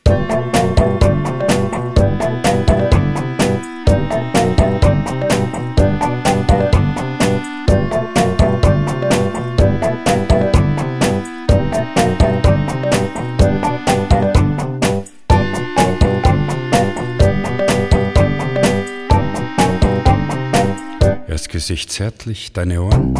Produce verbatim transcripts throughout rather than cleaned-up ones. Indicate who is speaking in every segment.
Speaker 1: Küsse ich zärtlich deine Ohren,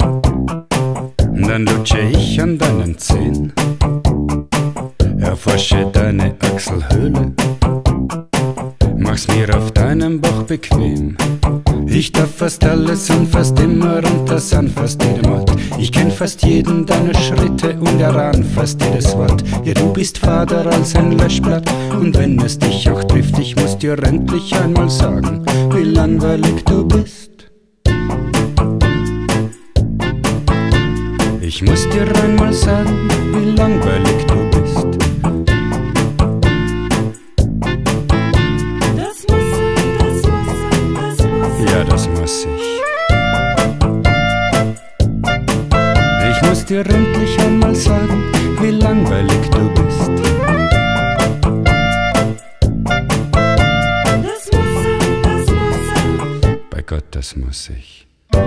Speaker 1: dann lutsche ich an deinen Zehen, erforsche deine Achselhöhle, mach's mir auf deinem Bauch bequem. Ich darf fast alles und fast immer und das an fast jedem Ort. Ich kenn fast jeden deiner Schritte und erahn fast jedes Wort. Ja, du bist fader als ein Löschblatt und wenn es dich auch trifft, ich muss dir endlich einmal sagen, wie langweilig du bist. Ich muss dir einmal sagen, wie langweilig du bist.
Speaker 2: Das muss sein, das muss sein, das muss sein.
Speaker 1: Ja, das muss ich. Ich muss dir endlich einmal sagen, wie langweilig du bist.
Speaker 2: Das muss sein, das muss sein.
Speaker 1: Bei Gott, das muss ich.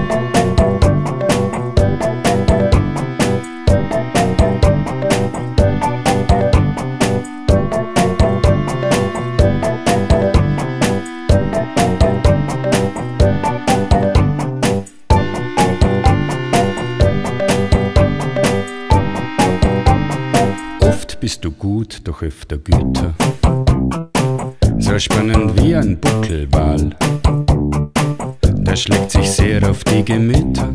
Speaker 1: Bist du gut, doch öfter Güter, so spannend wie ein Buckelwal, der schlägt sich sehr auf die Gemüter,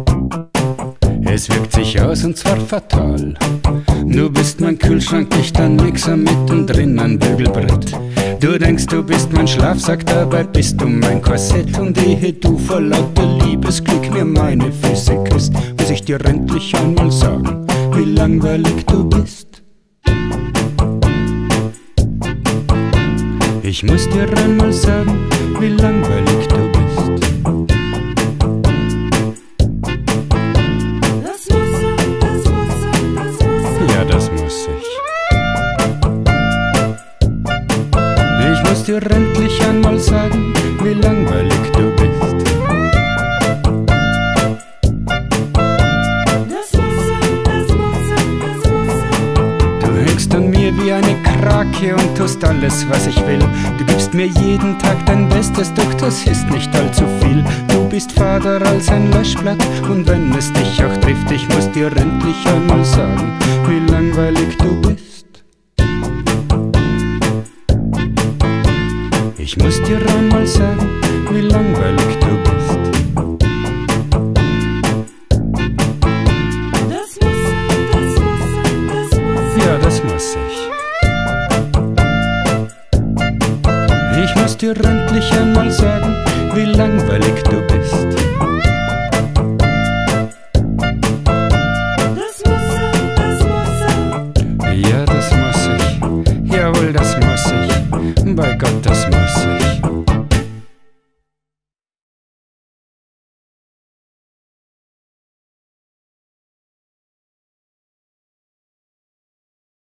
Speaker 1: es wirkt sich aus und zwar fatal. Du bist mein Kühlschrank, nicht ein Mixer, mittendrin ein Bügelbrett. Du denkst, du bist mein Schlafsack, dabei bist du mein Korsett. Und ehe du vor lauter Liebesglück mir meine Füße küsst, muss ich dir endlich einmal sagen, wie langweilig du bist. Ich muss dir einmal sagen, wie langweilig du bist.
Speaker 2: Das muss sein, das muss sein, das muss sein.
Speaker 1: Ja, das muss ich. Ich muss dir endlich einmal sagen, wie langweilig du bist.
Speaker 2: Das muss sein, das muss sein, das muss sein.
Speaker 1: Du hängst an mir wie eine Krake und tust alles, was ich will. Du gibst mir jeden Tag dein Bestes, doch das ist nicht allzu viel. Du bist fader als ein Löschblatt und wenn es dich auch trifft, ich muss dir endlich einmal sagen, wie langweilig du bist. Ich muss dir einmal sagen, wie langweilig du bist.
Speaker 2: Das muss sein, das muss sein, das muss sein.
Speaker 1: Ja, das muss ich. Ich muss dir endlich einmal sagen, wie langweilig du bist.
Speaker 2: Das muss sein, das muss sein.
Speaker 1: Ja, das muss ich. Jawohl, das muss ich. Bei Gott, das muss ich.